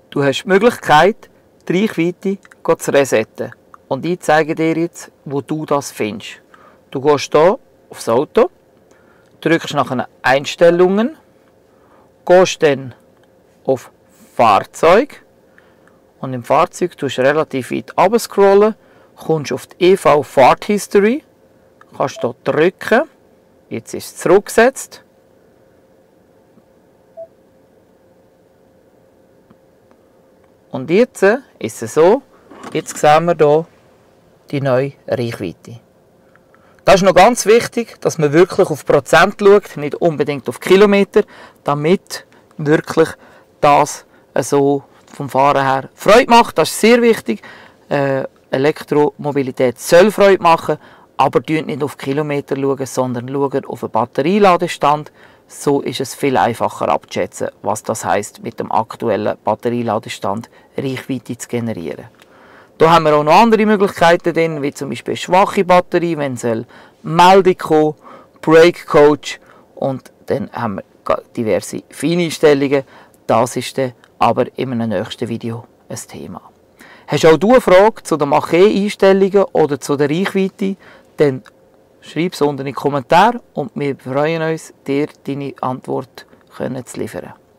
Du hast die Möglichkeit, die Reichweite zu resetten. Und ich zeige dir jetzt, wo du das findest. Du gehst hier aufs Auto, drückst nach den Einstellungen, gehst dann auf Fahrzeug und im Fahrzeug tust du relativ weit runterscrollen, kommst auf die EV Fahrt History, kannst hier drücken, jetzt ist es zurückgesetzt. Und jetzt ist es so, jetzt sehen wir hier die neue Reichweite. Das ist noch ganz wichtig, dass man wirklich auf Prozent schaut, nicht unbedingt auf Kilometer, damit wirklich das so vom Fahren her Freude macht. Das ist sehr wichtig. Elektromobilität soll Freude machen, aber schaut nicht auf Kilometer, sondern schaut auf den Batterieladestand. So ist es viel einfacher abzuschätzen, was das heisst, mit dem aktuellen Batterieladestand Reichweite zu generieren. Da haben wir auch noch andere Möglichkeiten drin, wie zum Beispiel schwache Batterie, wenn es Meldung kommt, Brake Coach und dann haben wir diverse Feineinstellungen. Das ist dann aber in einem nächsten Video ein Thema. Hast auch du eine Frage zu den Mach-E-Einstellungen oder zu der Reichweite, dann schreib es unten in die Kommentare und wir freuen uns, dir deine Antwort zu liefern.